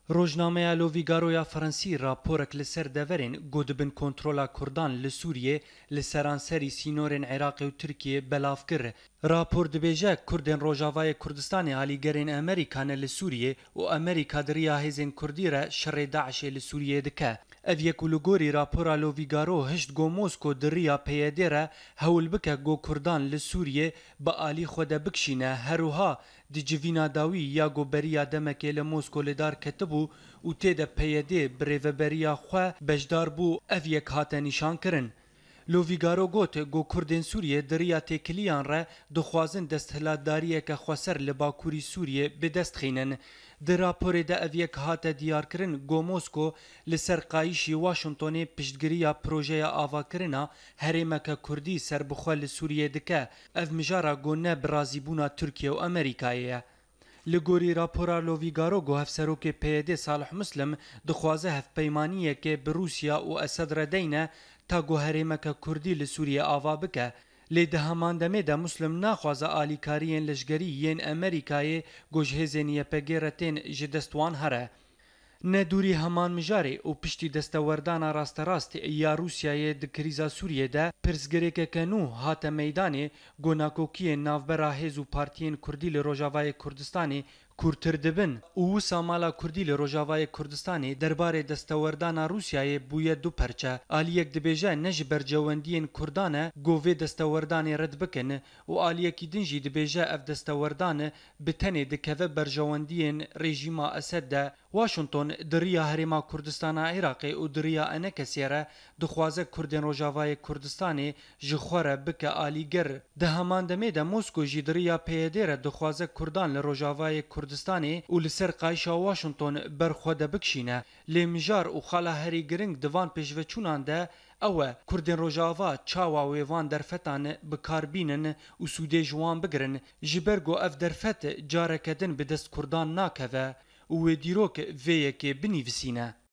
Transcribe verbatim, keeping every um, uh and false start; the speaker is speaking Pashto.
روزنامه لوفیگارویا فرانسی راپورک لسر دورین گودبن کنترولا کردان لسوریه لسرانسری سینورن عراق و ترکیه بلاف کر. راپور دبیجه کردن روجاوای کردستان علیگرین امریکان لسوریه و امریکا دریا هزین کردی را شر داعش لسوریه دکه. اوی کلوگوری راپورا لوفیگارو هشت گو موسکو دریا پیاده را هول بکه گو کردان لسوریه با آلی خود بکشینه هروها دی جوینا داوی یا گو بریا دمکه لموسکو لدار کتبو و تیده پیاده بریوبریا خو بجدار بو اوی هات نشان کرن. لوفیگارو گوت گو کردن سوریه دریا تکلیان را دخوازن دستهلاتداریه که خواسر لباکوری سوریه به دست خینن. در راپور ده اویک هات دیار کرن گو موسکو لسر قایشی واشنطنی پشتگیری پروژه آوا کرنا هرمک کردی سر بخوال سوریه دکه اف مجارا گو نه برازیبونا ترکیه و امریکایه. لگوری راپورا لوفیگارو گو هف سروک پیاده صالح مسلم دخوازه هف پیمانیه که بروسیا و اسد ردینه تا گو هرمک کردی لسوریه آوا بکه. لی ده همان دمه ده مسلم ناخوازه آلیکارین لشگری ین امریکای گوجهزین یپگیرتین جدستوان هره. ندوری همان مجاری و پشتی دستوردان راست راست یا روسیای ده کریزا سوریه ده پرسگره که کنو هات میدانی گوناکوکی نافبرا هزو پارتین کردی لروجاوای کردستانی کورتر دبن او سامالا کردی لروجاوای کردستانی درباره دستوردان روسیای بوی دو پرچه آلیک دبیجه نج برجواندین کردانه گوه دستوردان رد بکن و آلیکی دنجی دبیجه اف دستوردان بتنه دکوه برجواندین رژیما اسد ده واشنطن دریا هرما کردستان عراق و دریا انکسیره دخوازه کردن روجاوای کردستانی جخوره بکه آلیگر ده همان دمه ده موسکو جی دریا پیدره دخوازه کردان لروجاوای کردستانی و لسر قایشا واشنطن برخوده بکشینه لیمجار و خالا هری گرنگ دوان پیشوچونان ده اوه کردن روجاوا چاوا ویوان درفتان بکاربینن و سوده جوان بگرن جبرگو اف درفت جارکدن به دست کردان ناکوه و دیروک ویه که بنیوسینه.